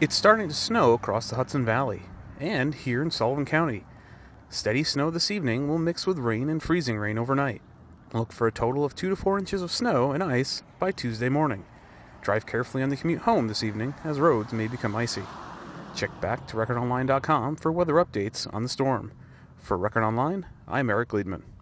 It's starting to snow across the Hudson Valley and here in Sullivan County. Steady snow this evening will mix with rain and freezing rain overnight. Look for a total of 2 to 4 inches of snow and ice by Tuesday morning. Drive carefully on the commute home this evening as roads may become icy. Check back to recordonline.com for weather updates on the storm. For Record Online, I'm Eric Liedman.